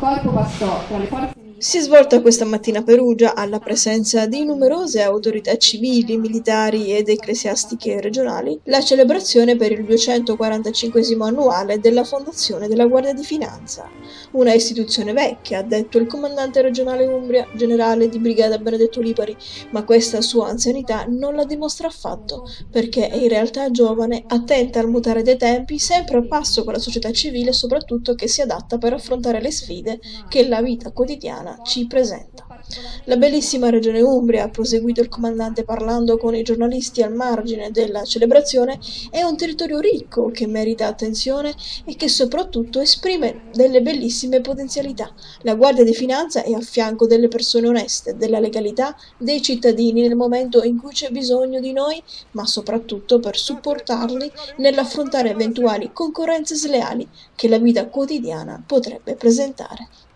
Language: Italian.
corpo passò tra le forze Si è svolta questa mattina a Perugia, alla presenza di numerose autorità civili, militari ed ecclesiastiche regionali, la celebrazione per il 245esimo annuale della fondazione della Guardia di Finanza, una istituzione vecchia, ha detto il comandante regionale Umbria, generale di brigata Benedetto Lipari, ma questa sua anzianità non la dimostra affatto, perché è in realtà giovane, attenta al mutare dei tempi, sempre a passo con la società civile e soprattutto che si adatta per affrontare le sfide che la vita quotidiana ci presenta. La bellissima regione Umbria, ha proseguito il comandante parlando con i giornalisti al margine della celebrazione, è un territorio ricco che merita attenzione e che soprattutto esprime delle bellissime potenzialità. La Guardia di Finanza è a fianco delle persone oneste, della legalità, dei cittadini nel momento in cui c'è bisogno di noi, ma soprattutto per supportarli nell'affrontare eventuali concorrenze sleali che la vita quotidiana potrebbe presentare.